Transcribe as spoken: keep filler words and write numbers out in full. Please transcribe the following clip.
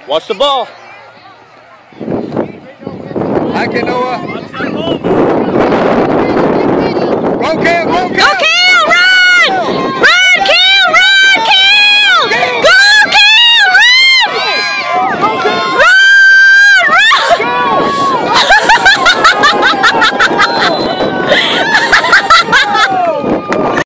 Watch the ball. Hi, Noah. Go, Kale, go, Kale.